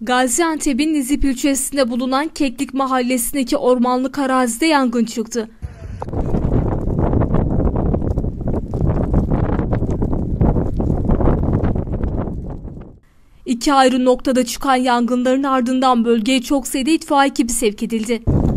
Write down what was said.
Gaziantep'in Nizip ilçesinde bulunan Keklik mahallesindeki ormanlık arazide yangın çıktı. İki ayrı noktada çıkan yangınların ardından bölgeye çok sayıda itfaiye ekibi sevk edildi.